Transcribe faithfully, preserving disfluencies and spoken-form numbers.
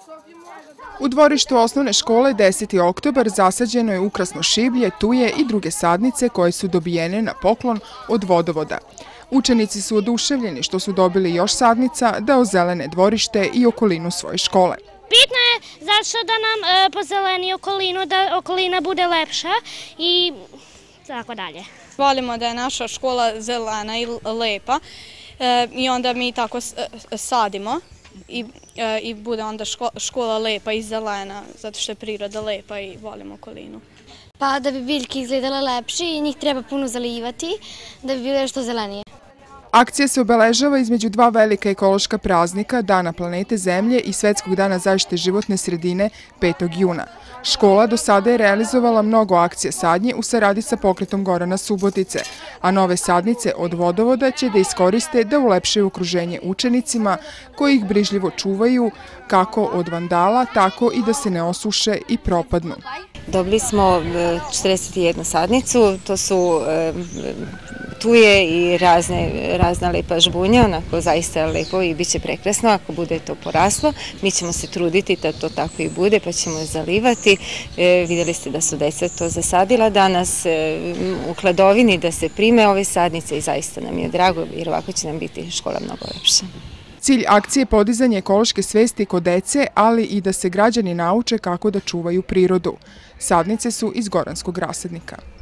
U dvorištu osnovne škole deseti oktobar zasađeno je ukrasno šiblje, tuje i druge sadnice koje su dobijene na poklon od vodovoda. Učenici su oduševljeni što su dobili još sadnica da ozelene dvorište i okolinu svoje škole. Bitno je zato da nam e, pozeleni okolinu, da okolina bude lepša i tako dalje. Volimo da je naša škola zelena i lepa e, i onda mi tako sadimo i, e, i bude onda škola, škola lepa i zelena zato što je priroda lepa i volimo okolinu. Pa da bi biljke izgledale lepše i njih treba puno zalivati da bi bile što zelenije. Akcija se obeležava između dva velika ekološka praznika, Dana planete Zemlje i Svetskog dana zaštite životne sredine petog juna. Škola do sada je realizovala mnogo akcija sadnje u saradnji sa pokretom Gorana Subotice, a nove sadnice od vodovoda će da iskoriste da ulepšaju okruženje učenicima koji ih brižljivo čuvaju kako od vandala, tako i da se ne osuše i propadnu. Dobili smo četrdeset jednu sadnicu, to su tuje i razne, razna lepa žbunja, onako zaista lepo i bit će prekrasno ako bude to poraslo. Mi ćemo se truditi da to tako i bude, pa ćemo zalivati. E, vidjeli ste da su deca to zasadila danas e, u hladovini da se prime ove sadnice i zaista nam je drago jer ovako će nam biti škola mnogo lepša. Cilj akcije je podizanje ekološke svesti kod dece, ali i da se građani nauče kako da čuvaju prirodu. Sadnice su iz Goranskog rasadnika.